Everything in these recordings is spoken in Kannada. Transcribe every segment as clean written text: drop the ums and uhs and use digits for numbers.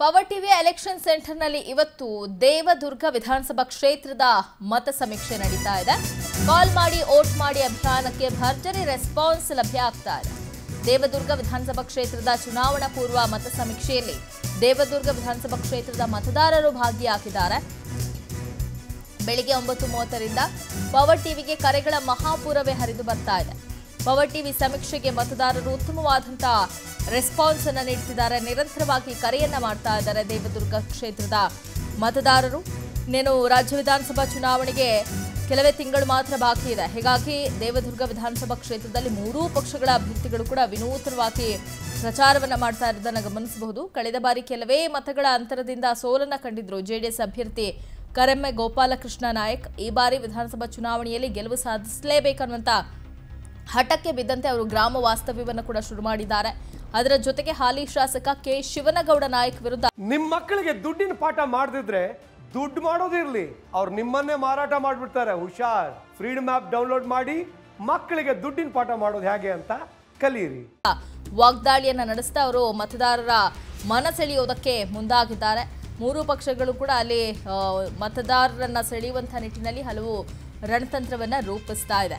ಪವರ್ ಟಿವಿ ಎಲೆಕ್ಷನ್ ಸೆಂಟರ್ನಲ್ಲಿ ಇವತ್ತು ದೇವದುರ್ಗ ವಿಧಾನಸಭಾ ಕ್ಷೇತ್ರದ ಮತ ಸಮೀಕ್ಷೆ ನಡೀತಾ ಇದೆ. ಕಾಲ್ ಮಾಡಿ ವೋಟ್ ಮಾಡಿ ಅಭಿಯಾನಕ್ಕೆ ಭರ್ಜರಿ ರೆಸ್ಪಾನ್ಸ್ ಲಭ್ಯ ಆಗ್ತಾ ಇದೆ. ದೇವದುರ್ಗ ವಿಧಾನಸಭಾ ಕ್ಷೇತ್ರದ ಚುನಾವಣಾ ಪೂರ್ವ ಮತ ಸಮೀಕ್ಷೆಯಲ್ಲಿ ದೇವದುರ್ಗ ವಿಧಾನಸಭಾ ಕ್ಷೇತ್ರದ ಮತದಾರರು ಭಾಗಿಯಾಗಿದ್ದಾರೆ. ಬೆಳಿಗ್ಗೆ 9:30ರಿಂದ ಪವರ್ ಟಿವಿಗೆ ಕರೆಗಳ ಮಹಾಪೂರವೇ ಹರಿದು ಬರ್ತಾ ಇದೆ. ಪವರ್ ಟಿವಿ ಸಮೀಕ್ಷೆಗೆ ಮತದಾರರು ಉತ್ತಮವಾದಂತಹ ರೆಸ್ಪಾನ್ಸ್ ಅನ್ನು ನೀಡುತ್ತಿದ್ದಾರೆ. ನಿರಂತರವಾಗಿ ಕರೆಯನ್ನ ಮಾಡ್ತಾ ಇದ್ದಾರೆ ದೇವದುರ್ಗ ಕ್ಷೇತ್ರದ ಮತದಾರರು. ಇನ್ನೇನು ರಾಜ್ಯ ವಿಧಾನಸಭಾ ಚುನಾವಣೆಗೆ ಕೆಲವೇ ತಿಂಗಳು ಮಾತ್ರ ಬಾಕಿ ಇದೆ. ಹೀಗಾಗಿ ದೇವದುರ್ಗ ವಿಧಾನಸಭಾ ಕ್ಷೇತ್ರದಲ್ಲಿ ಮೂರೂ ಪಕ್ಷಗಳ ಅಭ್ಯರ್ಥಿಗಳು ಕೂಡ ವಿನೂತನವಾಗಿ ಪ್ರಚಾರವನ್ನ ಮಾಡ್ತಾ ಇರೋದನ್ನ ಗಮನಿಸಬಹುದು. ಕಳೆದ ಬಾರಿ ಕೆಲವೇ ಮತಗಳ ಅಂತರದಿಂದ ಸೋಲನ್ನ ಕಂಡಿದ್ರು ಜೆಡಿಎಸ್ ಅಭ್ಯರ್ಥಿ ಕರೆಮ್ಮೆ ಗೋಪಾಲಕೃಷ್ಣ ನಾಯಕ್. ಈ ಬಾರಿ ವಿಧಾನಸಭಾ ಚುನಾವಣೆಯಲ್ಲಿ ಗೆಲುವು ಸಾಧಿಸಲೇಬೇಕನ್ನುವಂತ ಹಠಕ್ಕೆ ಬಿದ್ದಂತೆ ಅವರು ಗ್ರಾಮ ವಾಸ್ತವ್ಯವನ್ನು ಕೂಡ ಶುರು ಮಾಡಿದ್ದಾರೆ. ಅದರ ಜೊತೆಗೆ ಹಾಲಿ ಶಾಸಕ ಕೆ ಶಿವನಗೌಡ ನಾಯಕ್ ವಿರುದ್ಧ ನಿಮ್ಮ ಮಕ್ಕಳಿಗೆ ದುಡ್ಡಿನ ಪಾಠ ಮಾಡದಿದ್ರೆ ದುಡ್ಡು ಮಾಡೋದಿರ್ಲಿ, ಅವ್ರು ನಿಮ್ಮನ್ನೇ ಮಾರಾಟ ಮಾಡಿಬಿಡ್ತಾರೆ. ಹುಷಾರ್. ಫ್ರೀಡಮ್ ಆಪ್ ಡೌನ್ಲೋಡ್ ಮಾಡಿ ಮಕ್ಕಳಿಗೆ ದುಡ್ಡಿನ ಪಾಠ ಮಾಡೋದು ಹೇಗೆ ಅಂತ ಕಲಿಯಿರಿ. ವಾಗ್ದಾಳಿಯನ್ನ ನಡೆಸ್ತಾ ಅವರು ಮತದಾರರ ಮನ ಸೆಳೆಯೋದಕ್ಕೆ ಮುಂದಾಗಿದ್ದಾರೆ. ಮೂರು ಪಕ್ಷಗಳು ಕೂಡ ಅಲ್ಲಿ ಮತದಾರರನ್ನ ಸೆಳೆಯುವಂತಹ ನಿಟ್ಟಿನಲ್ಲಿ ಹಲವು ರಣತಂತ್ರವನ್ನ ರೂಪಿಸ್ತಾ ಇದೆ.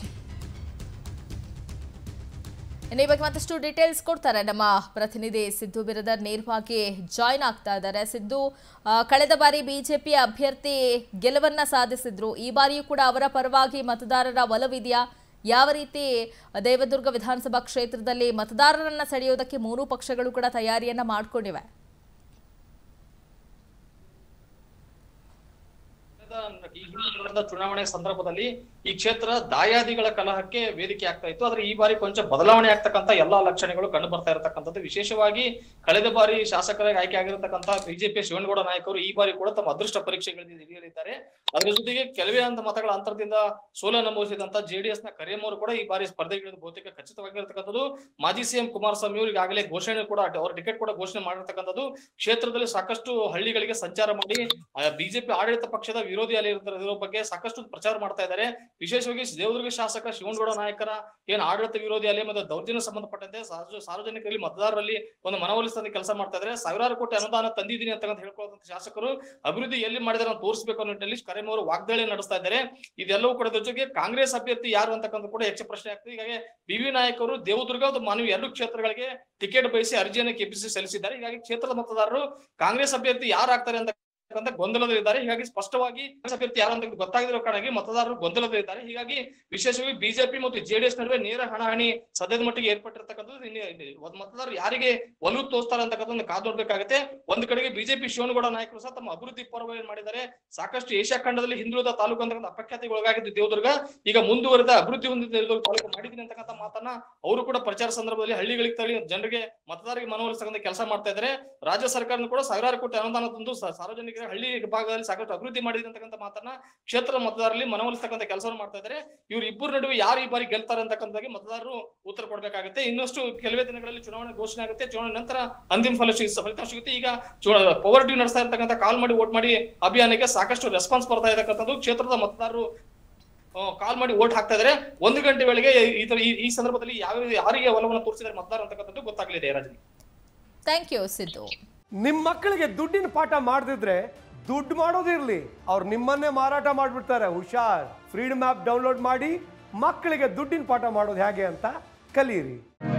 ಈ ಬಗ್ಗೆ ಮತ್ತಷ್ಟು ಡೀಟೇಲ್ಸ್ ಕೊಡ್ತಾರೆ ನಮ್ಮ ಪ್ರತಿನಿಧಿ ಸಿದ್ದು ಬಿರದರ್. ನೇರವಾಗಿ ಜಾಯ್ನ್ ಆಗ್ತಾ ಇದ್ದಾರೆ. ಸಿದ್ದು, ಕಳೆದ ಬಾರಿ ಬಿಜೆಪಿ ಅಭ್ಯರ್ಥಿ ಗೆಲುವನ್ನ ಸಾಧಿಸಿದ್ರು. ಈ ಬಾರಿಯೂ ಕೂಡ ಅವರ ಪರವಾಗಿ ಮತದಾರರ ಒಲವಿದೆಯಾ? ಯಾವ ರೀತಿ ದೇವದುರ್ಗ ವಿಧಾನಸಭಾ ಕ್ಷೇತ್ರದಲ್ಲಿ ಮತದಾರರನ್ನ ಸೆಳೆಯೋದಕ್ಕೆ ಮೂರೂ ಪಕ್ಷಗಳು ಕೂಡ ತಯಾರಿಯನ್ನ ಮಾಡಿಕೊಂಡಿವೆ? ಚುನಾವಣೆ ಸಂದರ್ಭದಲ್ಲಿ ಈ ಕ್ಷೇತ್ರ ದಾಯಾದಿಗಳ ಕಲಹಕ್ಕೆ ವೇದಿಕೆ ಆಗ್ತಾ ಇತ್ತು. ಆದ್ರೆ ಈ ಬಾರಿ ಕೊಂಚ ಬದಲಾವಣೆ ಆಗ್ತಕ್ಕಂಥ ಎಲ್ಲಾ ಲಕ್ಷಣಗಳು ಕಂಡು ಬರ್ತಾ ಇರತಕ್ಕಂಥದ್ದು. ವಿಶೇಷವಾಗಿ ಕಳೆದ ಬಾರಿ ಶಾಸಕರಾಗಿ ಆಯ್ಕೆ ಆಗಿರತಕ್ಕಂತಹ ಬಿಜೆಪಿ ಶಿವನಗೌಡ ನಾಯಕರು ಈ ಬಾರಿ ಕೂಡ ತಮ್ಮ ಅದೃಷ್ಟ ಪರೀಕ್ಷೆಗಳಲ್ಲಿ ಹಿಡಿಯಲಿದ್ದಾರೆ. ಅದರ ಜೊತೆಗೆ ಕೆಲವೇ ಮತಗಳ ಅಂತರದಿಂದ ಸೋಲು ನಮೂದಿಸಿದಂತ ಜೆಡಿಎಸ್ ನ ಕರಿಯಮ್ಮವರು ಕೂಡ ಈ ಬಾರಿ ಸ್ಪರ್ಧೆಗಿಳಿದು ಬಹುತೇಕ ಖಚಿತವಾಗಿರತಕ್ಕಂಥದ್ದು. ಮಾಜಿ ಸಿಎಂ ಕುಮಾರಸ್ವಾಮಿ ಅವರು ಈಗಾಗಲೇ ಘೋಷಣೆ ಕೂಡ ಅವರ ಟಿಕೆಟ್ ಕೂಡ ಘೋಷಣೆ ಮಾಡಿರ್ತಕ್ಕಂಥದ್ದು. ಕ್ಷೇತ್ರದಲ್ಲಿ ಸಾಕಷ್ಟು ಹಳ್ಳಿಗಳಿಗೆ ಸಂಚಾರ ಮಾಡಿ ಬಿಜೆಪಿ ಆಡಳಿತ ಪಕ್ಷದ ವಿರೋಧಿ ಇರೋ ಬಗ್ಗೆ ಸಾಕಷ್ಟು ಪ್ರಚಾರ ಮಾಡ್ತಾ ಇದ್ದಾರೆ. ವಿಶೇಷವಾಗಿ ದೇವದುರ್ಗ ಶಾಸಕ ಶಿವನಗೌಡ ನಾಯಕರ ಏನ್ ಆಡಳಿತ ವಿರೋಧಿ ಅಲೆ ಮತ್ತು ದೌರ್ಜನ್ಯ ಸಂಬಂಧಪಟ್ಟಂತೆ ಸಾರ್ವಜನಿಕರಲ್ಲಿ ಮತದಾರರಲ್ಲಿ ಒಂದು ಮನವೊಲಿಸಿದ ಕೆಲಸ ಮಾಡ್ತಾ ಇದ್ದಾರೆ. ಸಾವಿರಾರು ಕೋಟಿ ಅನುದಾನ ತಂದಿದ್ದೀನಿ ಅಂತ ಹೇಳ್ಕೊಳ್ಳುವಂತ ಶಾಸಕರು ಅಭಿವೃದ್ಧಿ ಎಲ್ಲಿ ಮಾಡಿದಾರೆ ಅಂತ ತೋರಿಸಬೇಕು ಅನ್ನೋ ನಿಟ್ಟಿನಲ್ಲಿ ಕರೆಮ್ ಅವರು ವಾಗ್ದಾಳಿ ನಡೆಸ್ತಾ ಇದ್ದಾರೆ. ಇದೆಲ್ಲವೂ ಕೂಡ ಜೊತೆಗೆ ಕಾಂಗ್ರೆಸ್ ಅಭ್ಯರ್ಥಿ ಯಾರು ಅಂತಕ್ಕಂಥ ಕೂಡ ಯಕ್ಷ ಪ್ರಶ್ನೆ ಆಗ್ತದೆ. ಹೀಗಾಗಿ ಬಿ.ವಿ. ನಾಯಕ್ ಅವರು ದೇವದುರ್ಗ ಮತ್ತು ಮಾನವಿ ಎರಡು ಕ್ಷೇತ್ರಗಳಿಗೆ ಟಿಕೆಟ್ ಬಯಸಿ ಅರ್ಜಿಯನ್ನು ಕೆಪಿಸಿ ಸಲ್ಲಿಸಿದ್ದಾರೆ. ಹೀಗಾಗಿ ಕ್ಷೇತ್ರದ ಮತದಾರರು ಕಾಂಗ್ರೆಸ್ ಅಭ್ಯರ್ಥಿ ಯಾರಾಗ್ತಾರೆ ಅಂತ ಗೊಂದಲದಲ್ಲಿದ್ದಾರೆ. ಹೀಗಾಗಿ ಸ್ಪಷ್ಟವಾಗಿ ಅಭ್ಯರ್ಥಿ ಯಾರು ಅಂತ ಗೊತ್ತಾಗಿರೋ ಕಾರಣವಾಗಿ ಮತದಾರರು ಗೊಂದಲದಲ್ಲಿದ್ದಾರೆ. ಹೀಗಾಗಿ ವಿಶೇಷವಾಗಿ ಬಿಜೆಪಿ ಮತ್ತು ಜೆಡಿಎಸ್ ನಡುವೆ ನೇರ ಹಣಾಹಣಿ ಸದ್ಯದ ಮಟ್ಟಿಗೆ ಏರ್ಪಟ್ಟಿರ್ತಕ್ಕಂಥದ್ದು. ಮತದಾರರು ಯಾರಿಗೆ ಒಲವು ತೋರಿಸ್ತಾರೆ ಅಂತಕ್ಕಂಥ ಕಾದು ನೋಡ್ಬೇಕಾಗುತ್ತೆ. ಒಂದು ಕಡೆಗೆ ಬಿಜೆಪಿ ಶಿವನಗೌಡ ನಾಯಕರು ಸಹ ತಮ್ಮ ಅಭಿವೃದ್ಧಿ ಪರ್ವ ಏನ್ ಮಾಡಿದ್ದಾರೆ. ಸಾಕಷ್ಟು ಏಷ್ಯಾ ಖಂಡದಲ್ಲಿ ಹಿಂದುಳಿದ ತಾಲೂಕು ಅಂತಕ್ಕಂಥ ಅಪಖ್ಯಾತಿಗೆ ಒಳಗಾಗಿದ್ದು ದೇವದುರ್ಗ ಈಗ ಮುಂದುವರೆದ ಅಭಿವೃದ್ಧಿ ಹೊಂದಿದ ತಾಲೂಕು ಮಾಡಿದ್ದೀನಿ ಅಂತಕ್ಕಂಥ ಮಾತನ್ನ ಅವರು ಕೂಡ ಪ್ರಚಾರ ಸಂದರ್ಭದಲ್ಲಿ ಹಳ್ಳಿಗಳಿಗೆ ತಳಿ ಜನರಿಗೆ ಮತದಾರರಿಗೆ ಮನವೊಲಿಸತಕ್ಕಂಥ ಕೆಲಸ ಮಾಡ್ತಾ ಇದ್ದಾರೆ. ರಾಜ್ಯ ಸರ್ಕಾರ ಕೂಡ ಸಾವಿರಾರು ಕೋಟಿ ಅನುದಾನ ತಂದು ಸಾರ್ವಜನಿಕ ಹಳ್ಳಿ ಭಾಗದಲ್ಲಿ ಸಾಕಷ್ಟು ಅಭಿವೃದ್ಧಿ ಮಾಡಿದೆ ಅಂತಕ್ಕಂಥ ಮಾತನ್ನ ಕ್ಷೇತ್ರದ ಮತದಾರರಲ್ಲಿ ಮನವೊಲಿಸತಕ್ಕಂಥ ಕೆಲಸವನ್ನು ಮಾಡ್ತಾ ಇದ್ದಾರೆ. ಇವ್ರು ಇಬ್ಬರು ನಡುವೆ ಯಾರು ಈ ಬಾರಿ ಗೆಲ್ತಾರೆ ಅಂತಕ್ಕಂಥಾಗಿ ಮತದಾರರು ಉತ್ತರ ಕೊಡಬೇಕಾಗುತ್ತೆ. ಇನ್ನಷ್ಟು ಕೆಲವೇ ದಿನಗಳಲ್ಲಿ ಚುನಾವಣೆ ಘೋಷಣೆ ಆಗುತ್ತೆ. ಚುನಾವಣೆ ನಂತರ ಅಂತಿಮ ಫಲಿತಾಂಶ ಸಿಗುತ್ತೆ. ಈಗ ಪವರ್ ಟಿವಿ ನಡೆಸ್ತಾ ಇರ್ತಕ್ಕಂಥ ಕಾಲ್ ಮಾಡಿ ವೋಟ್ ಮಾಡಿ ಅಭಿಯಾನಕ್ಕೆ ಸಾಕಷ್ಟು ರೆಸ್ಪಾನ್ಸ್ ಬರ್ತಾ ಇರತಕ್ಕಂಥದ್ದು. ಕ್ಷೇತ್ರದ ಮತದಾರರು ಕಾಲ್ ಮಾಡಿ ವೋಟ್ ಹಾಕ್ತಾ ಇದ್ದಾರೆ. 1 ಗಂಟೆ ವೇಳೆಗೆ ಈ ಸಂದರ್ಭದಲ್ಲಿ ಯಾರಿಗೆ ಒಲವನ್ನು ತೋರಿಸಿದ್ದಾರೆ ಮತದಾರ ಅಂತಕ್ಕಂಥದ್ದು ಗೊತ್ತಾಗಲಿದೆ. Rajani, thank you Siddu. ನಿಮ್ಮ ಮಕ್ಕಳಿಗೆ ದುಡ್ಡಿನ ಪಾಠ ಮಾಡದಿದ್ರೆ ದುಡ್ಡು ಮಾಡೋದಿರ್ಲಿ, ಅವ್ರು ನಿಮ್ಮನ್ನೇ ಮಾರಾಟ ಮಾಡಿಬಿಡ್ತಾರೆ. ಹುಷಾರ್. ಫ್ರೀಡಮ್ ಆಪ್ ಡೌನ್ಲೋಡ್ ಮಾಡಿ ಮಕ್ಕಳಿಗೆ ದುಡ್ಡಿನ ಪಾಠ ಮಾಡೋದು ಹೇಗೆ ಅಂತ ಕಲಿಯಿರಿ.